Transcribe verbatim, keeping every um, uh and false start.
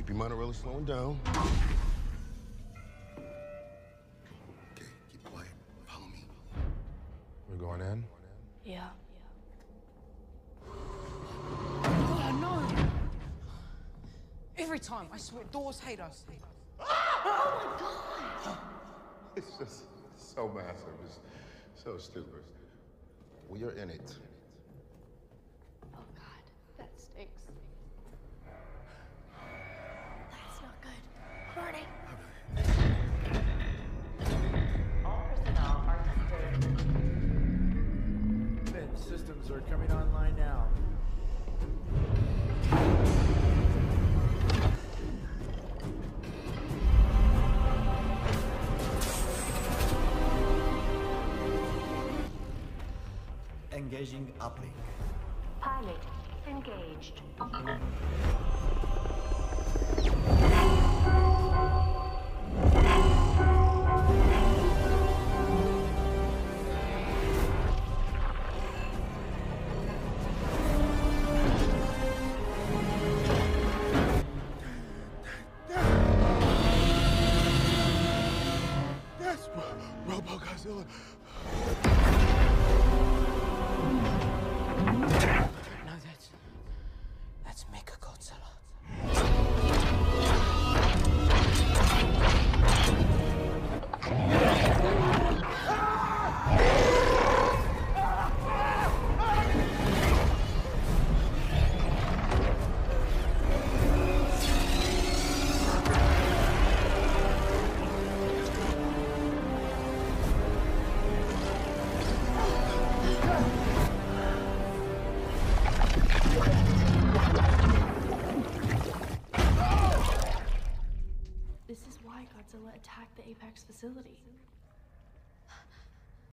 Keep your monorail slowing down. Okay, keep quiet. Follow me. We're going in? Yeah. Oh, no! Every time, I swear, doors hate us. It's just so massive. It's so stupid. We are in it. Oh, God. That stinks. That's not good. Marty! All personnel are disturbed. Vent systems are coming online now. Engaging uplink. Pilot engaged. That's Robo Godzilla. No, that's... that's Mechagodzilla. This is why Godzilla attacked the Apex facility.